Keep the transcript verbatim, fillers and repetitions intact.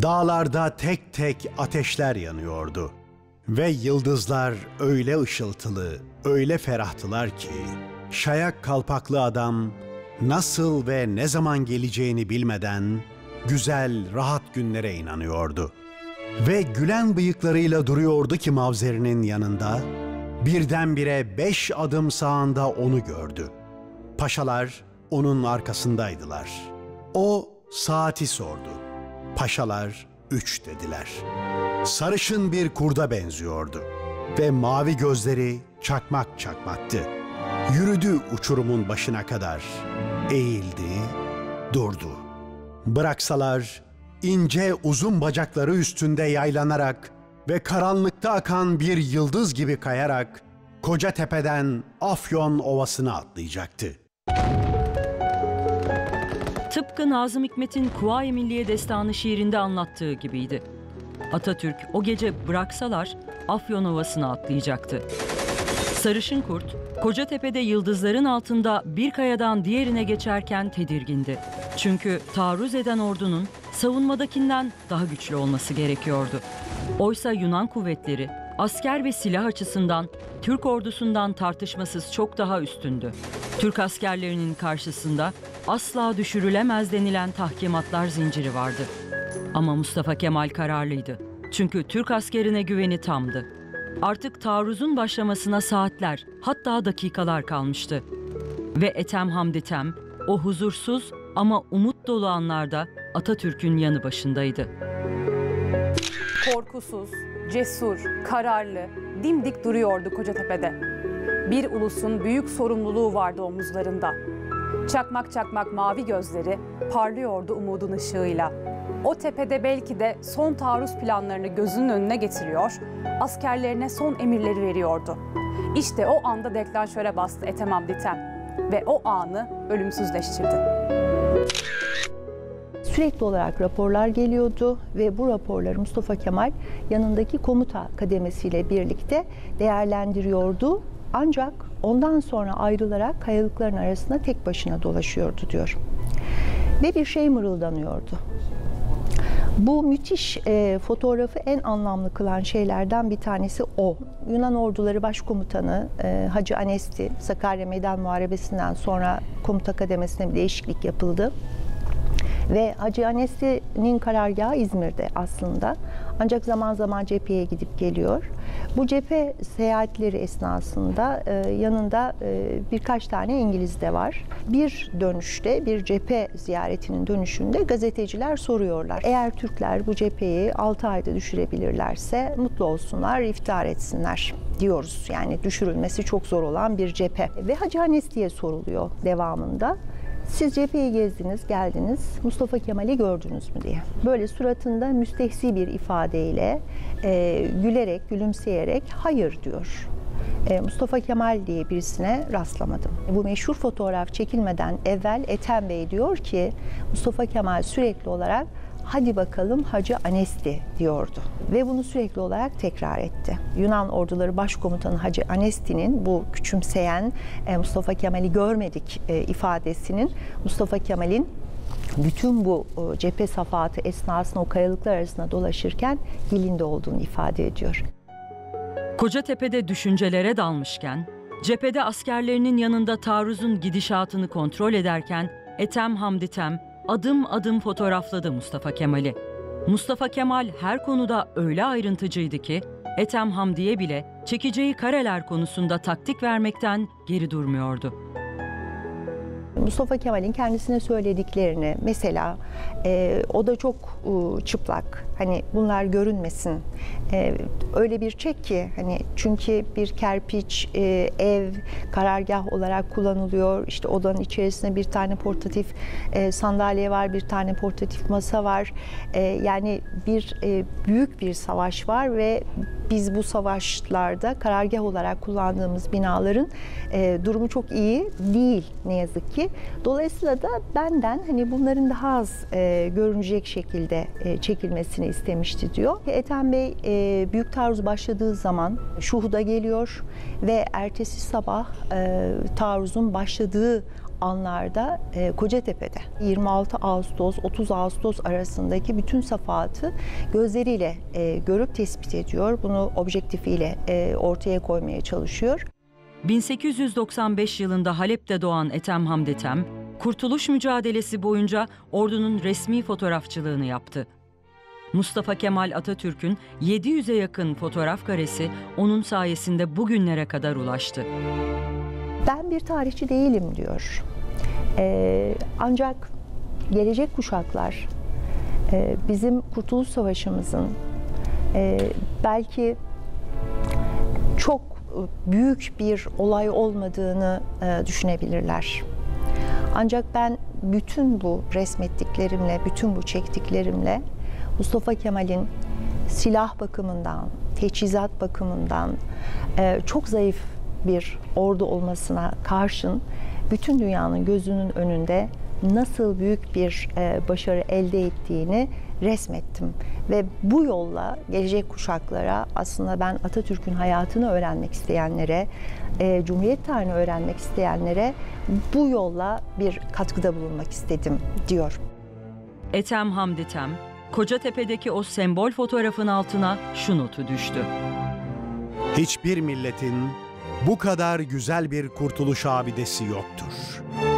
Dağlarda tek tek ateşler yanıyordu. Ve yıldızlar öyle ışıltılı, öyle ferahtılar ki, şayak kalpaklı adam nasıl ve ne zaman geleceğini bilmeden güzel, rahat günlere inanıyordu. Ve gülen bıyıklarıyla duruyordu ki mavzerinin yanında, birdenbire beş adım sağında onu gördü. Paşalar onun arkasındaydılar. O saati sordu. Paşalar üç dediler. Sarışın bir kurda benziyordu ve mavi gözleri çakmak çakmaktı. Yürüdü uçurumun başına kadar, eğildi, durdu. Bıraksalar ince uzun bacakları üstünde yaylanarak ve karanlıkta akan bir yıldız gibi kayarak Kocatepe'den Afyon Ovası'na atlayacaktı. Tıpkı Nazım Hikmet'in Kuvayi Milliye Destanı şiirinde anlattığı gibiydi. Atatürk o gece bıraksalar Afyon Ovası'na atlayacaktı. Sarışın kurt, Kocatepe'de yıldızların altında bir kayadan diğerine geçerken tedirgindi. Çünkü taarruz eden ordunun savunmadakinden daha güçlü olması gerekiyordu. Oysa Yunan kuvvetleri asker ve silah açısından Türk ordusundan tartışmasız çok daha üstündü. Türk askerlerinin karşısında asla düşürülemez denilen tahkimatlar zinciri vardı. Ama Mustafa Kemal kararlıydı. Çünkü Türk askerine güveni tamdı. Artık taarruzun başlamasına saatler, hatta dakikalar kalmıştı. Ve Ethem Hamdi Tem, o huzursuz ama umut dolu anlarda Atatürk'ün yanı başındaydı. Korkusuz, cesur, kararlı, dimdik duruyordu Kocatepe'de. Bir ulusun büyük sorumluluğu vardı omuzlarında. Çakmak çakmak mavi gözleri parlıyordu umudun ışığıyla. O tepede belki de son taarruz planlarını gözünün önüne getiriyor, askerlerine son emirleri veriyordu. İşte o anda deklanşöre bastı Ethem Hamdi Tem ve o anı ölümsüzleştirdi. Sürekli olarak raporlar geliyordu ve bu raporları Mustafa Kemal yanındaki komuta kademesiyle birlikte değerlendiriyordu. Ancak ondan sonra ayrılarak kayalıkların arasında tek başına dolaşıyordu diyor. Ve bir şey mırıldanıyordu. Bu müthiş e, fotoğrafı en anlamlı kılan şeylerden bir tanesi o. Yunan Orduları Başkomutanı e, Hacı Anesti, Sakarya Meydan Muharebesi'nden sonra komuta kademesine bir değişiklik yapıldı. Ve Hacı Anesti'nin karargahı İzmir'de aslında. Ancak zaman zaman cepheye gidip geliyor. Bu cephe seyahatleri esnasında e, yanında e, birkaç tane İngiliz de var. Bir dönüşte, bir cephe ziyaretinin dönüşünde gazeteciler soruyorlar. Eğer Türkler bu cepheyi altı ayda düşürebilirlerse mutlu olsunlar, iftihar etsinler diyoruz. Yani düşürülmesi çok zor olan bir cephe. Ve Hacı Anesti'ye soruluyor devamında. Siz cepheyi gezdiniz, geldiniz, Mustafa Kemal'i gördünüz mü diye. Böyle suratında müstehsi bir ifadeyle, e, gülerek, gülümseyerek hayır diyor. E, Mustafa Kemal diye birisine rastlamadım. Bu meşhur fotoğraf çekilmeden evvel Ethem Bey diyor ki, Mustafa Kemal sürekli olarak hadi bakalım Hacı Anesti diyordu. Ve bunu sürekli olarak tekrar etti. Yunan Orduları Başkomutanı Hacı Anesti'nin bu küçümseyen Mustafa Kemal'i görmedik ifadesinin Mustafa Kemal'in bütün bu cephe safahatı esnasında o kayalıklar arasında dolaşırken dilinde olduğunu ifade ediyor. Kocatepe'de düşüncelere dalmışken, cephede askerlerinin yanında taarruzun gidişatını kontrol ederken Ethem Hamdi Tem adım adım fotoğrafladı Mustafa Kemal'i. Mustafa Kemal her konuda öyle ayrıntıcıydı ki Ethem Hamdi'ye bile çekeceği kareler konusunda taktik vermekten geri durmuyordu. Mustafa Kemal'in kendisine söylediklerini mesela e, o da çok e, çıplak, hani bunlar görünmesin, e, öyle bir çek ki hani çünkü bir kerpiç e, ev karargah olarak kullanılıyor, işte odanın içerisinde bir tane portatif e, sandalye var, bir tane portatif masa var, e, yani bir e, büyük bir savaş var ve biz bu savaşlarda karargah olarak kullandığımız binaların e, durumu çok iyi değil ne yazık ki. Dolayısıyla da benden hani bunların daha az e, görünecek şekilde e, çekilmesini istemişti diyor. Ethem Bey e, büyük taarruz başladığı zaman Şuhud'a geliyor ve ertesi sabah e, taarruzun başladığı anlarda e, Kocatepe'de yirmi altı Ağustos otuz Ağustos arasındaki bütün safahatı gözleriyle e, görüp tespit ediyor. Bunu objektifiyle e, ortaya koymaya çalışıyor. bin sekiz yüz doksan beş yılında Halep'te doğan Ethem Hamd Ethem, Kurtuluş mücadelesi boyunca ordunun resmi fotoğrafçılığını yaptı. Mustafa Kemal Atatürk'ün yedi yüze yakın fotoğraf karesi onun sayesinde bugünlere kadar ulaştı. Ben bir tarihçi değilim diyor. Ee, ancak gelecek kuşaklar e, bizim Kurtuluş Savaşımızın e, belki çok büyük bir olay olmadığını e, düşünebilirler. Ancak ben bütün bu resmettiklerimle, bütün bu çektiklerimle Mustafa Kemal'in silah bakımından, teçhizat bakımından e, çok zayıf bir ordu olmasına karşın bütün dünyanın gözünün önünde nasıl büyük bir e, başarı elde ettiğini resmettim. Ve bu yolla gelecek kuşaklara aslında ben Atatürk'ün hayatını öğrenmek isteyenlere, e, Cumhuriyet tarihini öğrenmek isteyenlere bu yolla bir katkıda bulunmak istedim diyor. Ethem Hamd Ethem, Kocatepe'deki o sembol fotoğrafın altına şu notu düştü. Hiçbir milletin bu kadar güzel bir kurtuluş abidesi yoktur.